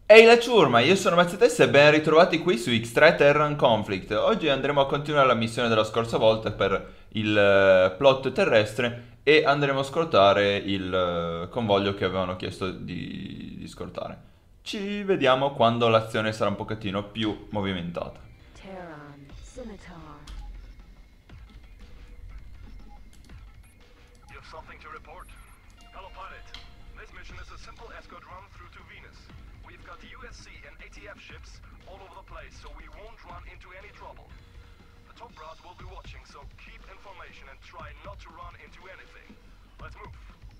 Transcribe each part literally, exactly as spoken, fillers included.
Ehi la ciurma, io sono Mazzetessa e ben ritrovati qui su X tre Terran Conflict. Oggi andremo a continuare la missione della scorsa volta per il eh, plot terrestre e andremo a scortare il eh, convoglio che avevano chiesto di, di scortare. Ci vediamo quando l'azione sarà un pochettino più movimentata. Terran, Scimitar. You have something to report? Hello, pilot. This mission is a simple escort run through to Venus. We've got U S C and A T F ships all over the place, so we won't run into any trouble. The top brass will be watching, so keep information and try not to run into anything. Let's move.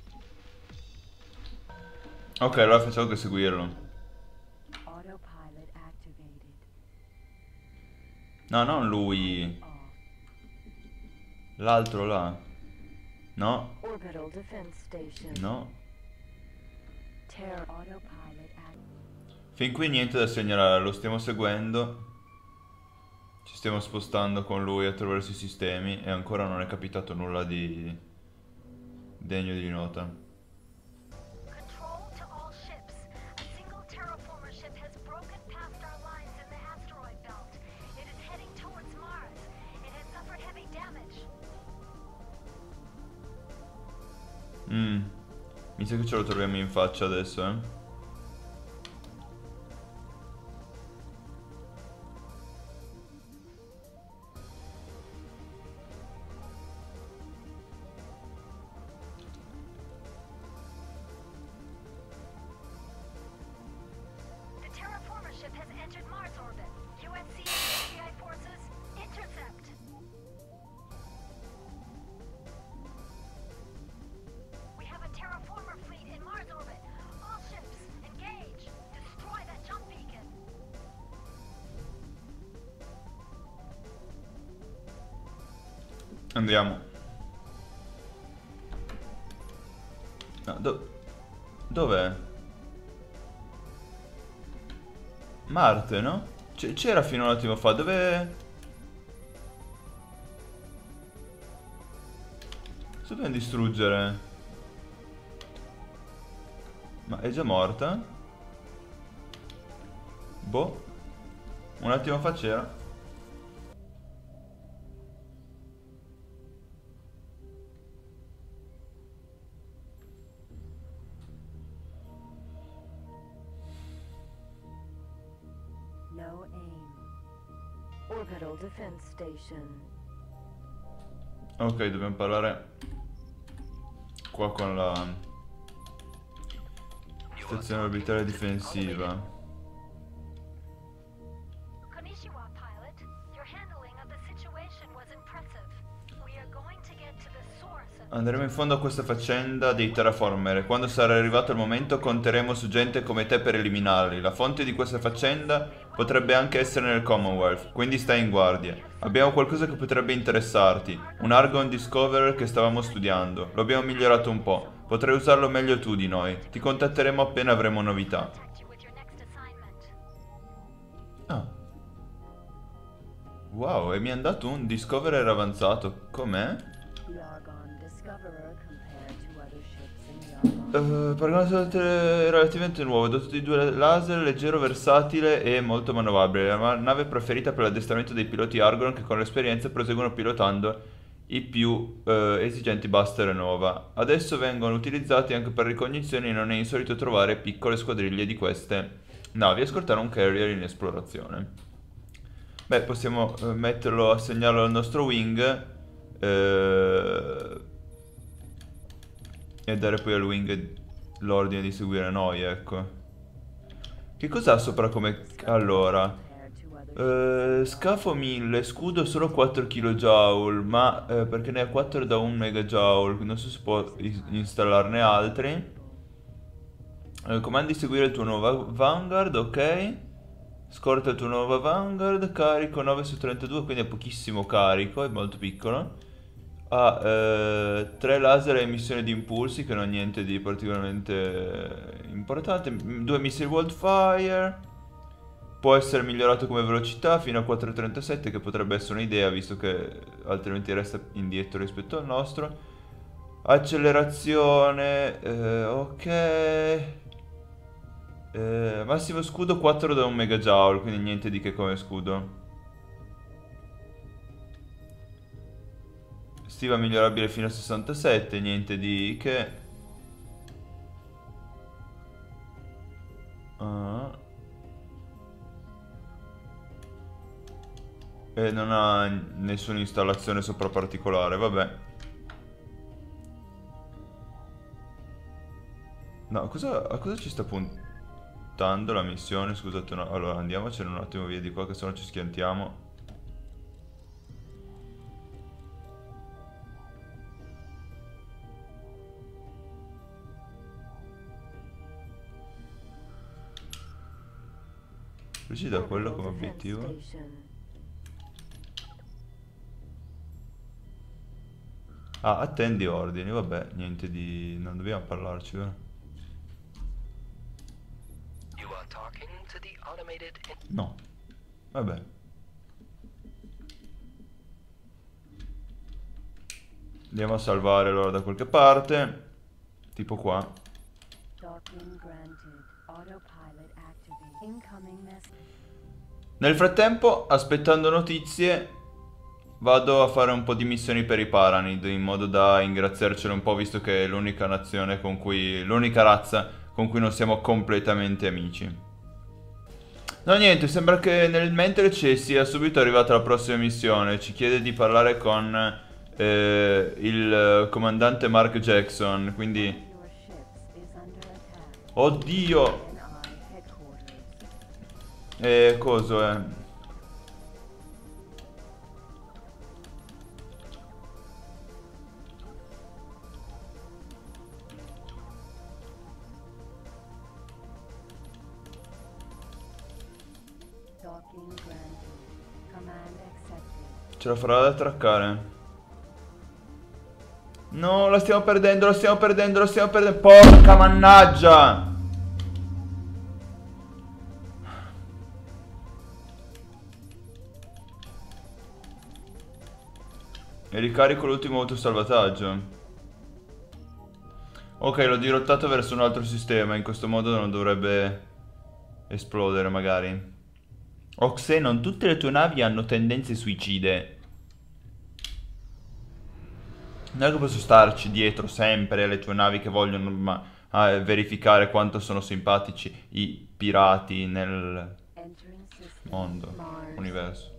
Ok, allora facciamo che seguirlo. Autopilot activated. No, non lui. Off. L'altro là. No, Orbital defense station. no. Terra autopilot act. Fin qui niente da segnalare, lo stiamo seguendo. Ci stiamo spostando con lui attraverso i sistemi e ancora non è capitato nulla di degno di nota. Control to all ships. A single terraformer ship has broken past our lines in the asteroid belt. It is heading towards Mars. It has suffered heavy damage. Mm. Mi sa che ce lo troviamo in faccia adesso, eh. The terraformer ship has entered Mars orbit. U S C and A T I forces, intercept. We have a terraformer fleet in Mars orbit. All ships, engage. Destroy that jump beacon. Andiamo. No, do- dov'è? Marte, no? C- c'era fino a un attimo fa, dove... Cosa dobbiamo distruggere? Ma è già morta? Boh. Un attimo fa c'era. No aim. Orbital defense station. Ok, dobbiamo parlare qua con la stazione orbitale difensiva. Konnichiwa, pilot. Your handling of the situation was impressive. We are going to get to the source of Andremo in fondo a questa faccenda dei terraformer e quando sarà arrivato il momento conteremo su gente come te per eliminarli. La fonte di questa faccenda potrebbe anche essere nel Commonwealth, quindi stai in guardia. Abbiamo qualcosa che potrebbe interessarti, un Argon Discoverer che stavamo studiando. Lo abbiamo migliorato un po', potrai usarlo meglio tu di noi. Ti contatteremo appena avremo novità. contact you with your next assignment. Ah. Wow, e mi hanno dato un Discoverer avanzato. Com'è? The Argon Discoverer compared to other ships in the Argon. Uh, Paragonato relativamente nuovo, dotato di due laser, leggero, versatile e molto manovabile. La ma- nave preferita per l'addestramento dei piloti Argon che con l'esperienza proseguono pilotando i più eh, esigenti Buster e Nova. Adesso vengono utilizzati anche per ricognizioni e non è insolito trovare piccole squadriglie di queste navi e scortare un carrier in esplorazione. Beh, possiamo eh, metterlo, assegnarlo al nostro wing eh, e dare poi al wing l'ordine di seguire noi, ecco. Che cos'ha sopra come... Allora... Compared to other Eh, scafo mille, scudo solo quattro kilojoule, ma eh, perché ne ha quattro da un megajoule, non so se può is- installarne altri. Eh, comandi seguire il tuo nuovo Vanguard, ok. Scorta il tuo nuovo Vanguard, carico nove su trentadue, quindi è pochissimo carico, è molto piccolo. Ha eh, tre laser a emissione di impulsi, che non ha niente di particolarmente eh, importante. M- Due missili Wildfire. Può essere migliorato come velocità fino a quattro virgola trentasette, che potrebbe essere un'idea, visto che altrimenti resta indietro rispetto al nostro. Accelerazione, eh, ok. Eh, massimo scudo quattro da un megajoule, quindi niente di che come scudo. Stiva migliorabile fino a sessantasette, niente di che. Ah. E non ha nessuna installazione sopra particolare, vabbè. No, cosa, a cosa ci sta puntando la missione? Scusate, no. Allora andiamocene un attimo via di qua che sennò ci schiantiamo. Ci dà quello come obiettivo. Ah, attendi ordini, vabbè, niente di... non dobbiamo parlarci, vero? You are talking to the automated. No. Vabbè. Andiamo a salvare allora da qualche parte. Tipo qua. Docking granted. Autopilot activate. Incoming message. Nel frattempo, aspettando notizie, vado a fare un po' di missioni per i Paranid, in modo da ingraziarcelo un po', visto che è l'unica nazione con cui... l'unica razza con cui non siamo completamente amici. No, niente, sembra che nel mentre ci sia subito arrivata la prossima missione. Ci chiede di parlare con eh, il comandante Mark Jackson, quindi... Your ships is under attack. Oddio! N I headquarters. E coso è? Docking granted. Command accepted. Ce la farà ad attraccare? No, la stiamo perdendo, la stiamo perdendo, la stiamo perdendo. Porca mannaggia! E ricarico l'ultimo autosalvataggio. Ok, l'ho dirottato verso un altro sistema. In questo modo non dovrebbe esplodere magari. Oxenon, tutte le tue navi hanno tendenze suicide. Non è che posso starci dietro sempre alle tue navi che vogliono ma, ah, verificare quanto sono simpatici i pirati nel Entering system. mondo, Mars. universo.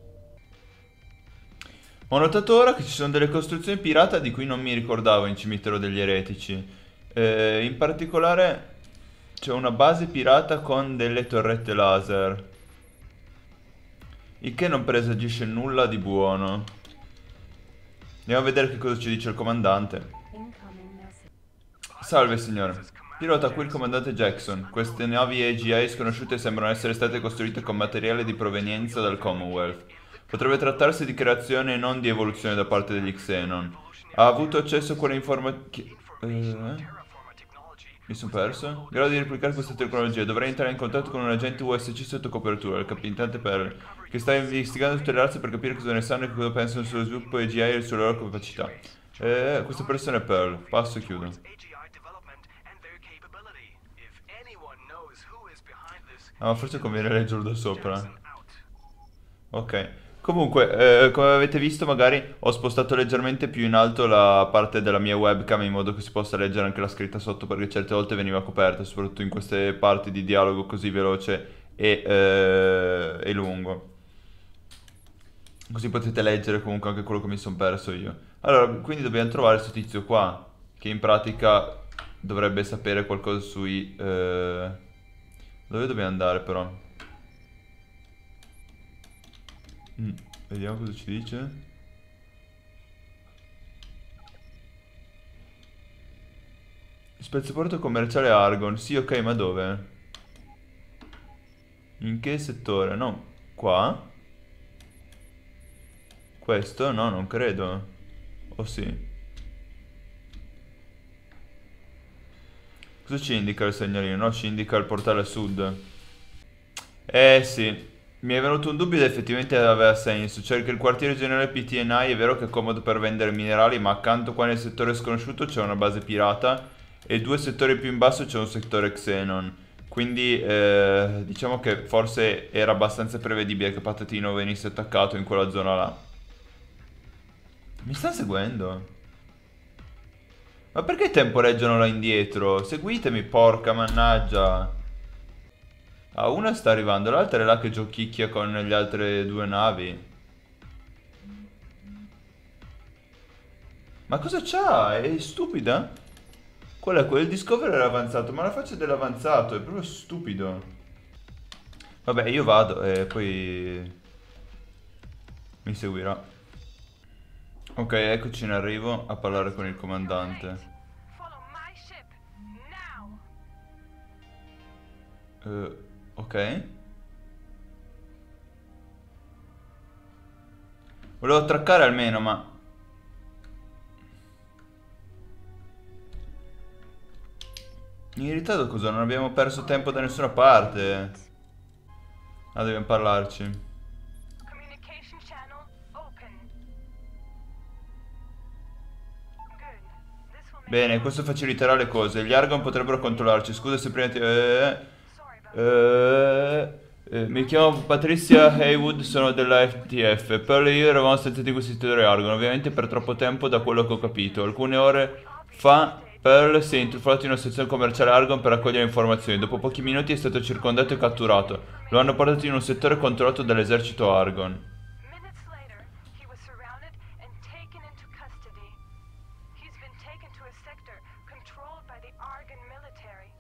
Ho notato ora che ci sono delle costruzioni pirata di cui non mi ricordavo in Cimitero degli Eretici. Eh, in particolare c'è una base pirata con delle torrette laser, il che non presagisce nulla di buono. Andiamo a vedere che cosa ci dice il comandante. Incoming message. Salve signore. Pilota, qui il comandante Jackson. Queste navi A G I sconosciute sembrano essere state costruite con materiale di provenienza dal Commonwealth. Potrebbe trattarsi di creazione e non di evoluzione da parte degli Xenon. Ha avuto accesso a quelle informazioni... Eh? Mi sono perso? In grado di replicare questa tecnologia, dovrei entrare in contatto con un agente U S C sotto copertura, il capitante Pearl, che sta investigando tutte le razze per capire cosa ne sanno e cosa pensano sullo sviluppo A G I e sulle loro capacità. Eh, questa persona è Pearl. Passo e chiudo. Ah, ma forse conviene leggerlo da sopra. Ok. Comunque, eh, come avete visto, magari ho spostato leggermente più in alto la parte della mia webcam in modo che si possa leggere anche la scritta sotto, perché certe volte veniva coperta, soprattutto in queste parti di dialogo così veloce e, eh, e lungo. Così potete leggere comunque anche quello che mi sono perso io. Allora, quindi dobbiamo trovare questo tizio qua, che in pratica dovrebbe sapere qualcosa sui... Eh... Dove dobbiamo andare però? Mm, vediamo cosa ci dice. Spezioporto commerciale Argon. Sì, ok, ma dove? In che settore? No, qua? Questo? No, non credo. O sì? Cosa ci indica il segnalino? No, ci indica il portale sud. Eh sì. Mi è venuto un dubbio ed effettivamente aveva senso. Cerca il quartiere generale P T N I, è vero che è comodo per vendere minerali, ma accanto qua nel settore sconosciuto c'è una base pirata e due settori più in basso c'è un settore Xenon. Quindi eh, diciamo che forse era abbastanza prevedibile che Patatino venisse attaccato in quella zona là. Mi sta seguendo? Ma perché temporeggiano là indietro? Seguitemi, porca mannaggia. Ah, una sta arrivando, l'altra è là che giochicchia con le altre due navi. Ma cosa c'ha? È stupida? Quella, quel Discovery era avanzato, ma la faccia dell'avanzato, è proprio stupido. Vabbè, io vado e poi mi seguirà. Ok, eccoci in arrivo a parlare con il comandante. Follow my ship now. Eh, ok. Volevo attraccare almeno, ma... In ritardo cosa? Non abbiamo perso tempo da nessuna parte. Ah, dobbiamo parlarci. Communication channel open. Good. This will make Bene, questo faciliterà le cose. Gli Argon potrebbero controllarci. Scusa se prima ti... Eh, sorry about eh, eh, mi chiamo Patricia Haywood, sono della F T F. Pearl e io eravamo stanziati in questo territorio Argon, ovviamente per troppo tempo da quello che ho capito. Alcune ore fa Pearl si è intruffolato in una sezione commerciale Argon per raccogliere informazioni. Dopo pochi minuti è stato circondato e catturato. Lo hanno portato in un settore controllato dall'esercito Argon. minutes later, he was surrounded and taken into custody. He's been taken to a sector controlled by the Argon military.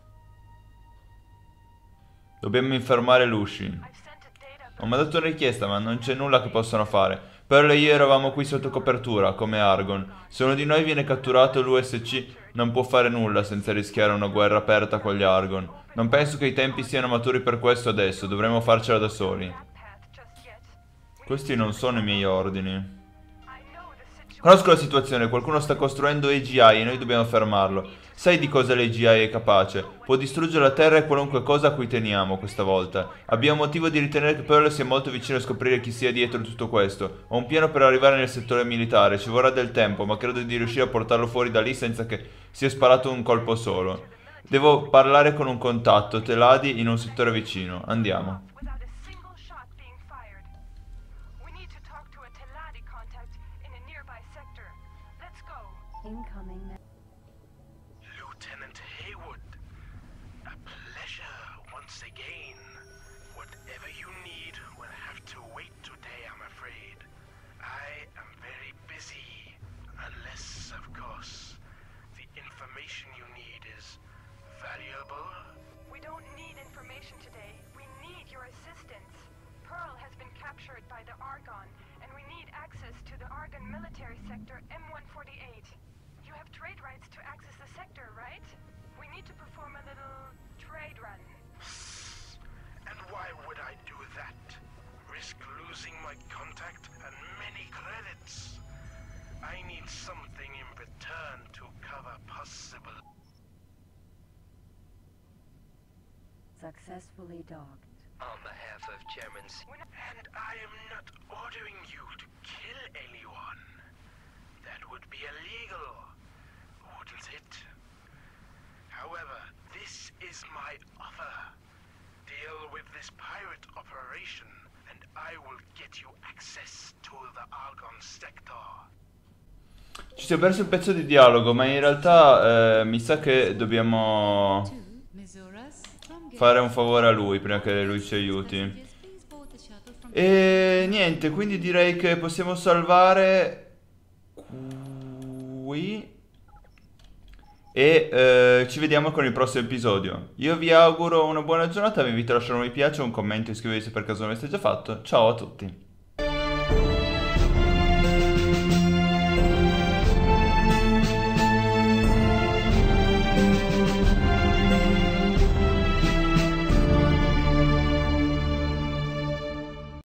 Dobbiamo infermare Lucy. I've sent a data Ho mandato una richiesta, ma non c'è nulla che possano fare. Pearl e io eravamo qui sotto copertura, come Argon. Se uno di noi viene catturato, l'U S C non può fare nulla senza rischiare una guerra aperta con gli Argon. Non penso che i tempi siano maturi per questo adesso, dovremo farcela da soli. path just yet. Questi non sono i miei ordini. I know the situation. Conosco la situazione, qualcuno sta costruendo A G I e noi dobbiamo fermarlo. Sai di cosa l'A G I è capace? Può distruggere la Terra e qualunque cosa a cui teniamo questa volta. Abbiamo motivo di ritenere che Pearl sia molto vicino a scoprire chi sia dietro tutto questo. Ho un piano per arrivare nel settore militare, ci vorrà del tempo, ma credo di riuscire a portarlo fuori da lì senza che sia sparato un colpo solo. Devo parlare con un contatto, Teladi, in un settore vicino. Andiamo. Without a single shot being fired. We need to talk to a Teladi contact in a nearby sector. Let's go. Incoming. me- Lieutenant Haywood, a pleasure once again. Whatever you need will have to wait today, I'm afraid. I am very busy, unless, of course, the information you need is valuable. We don't need information today. We need your assistance. Pearl has been captured by the Argon, and we need access to the Argon military sector M one forty-eight. You have trade rights to access the sector, right? We need to perform a little trade run. And why would I do that? Risk losing my contact and many credits. I need something in return to cover possible. Successfully docked. On behalf of Chairman C- And I am not ordering you to kill anyone. That would be illegal, wouldn't it? However, this is my offer. Deal with this pirate operation, and I will get you access to the Argon sector. Ci si è perso un pezzo di dialogo, ma in realtà eh, mi sa che dobbiamo fare un favore a lui prima che lui ci aiuti. E niente, quindi direi che possiamo salvare qui e eh, ci vediamo con il prossimo episodio. Io vi auguro una buona giornata, vi invito a lasciare un mi piace, un commento e iscrivervi se per caso non l'avete già fatto. Ciao a tutti.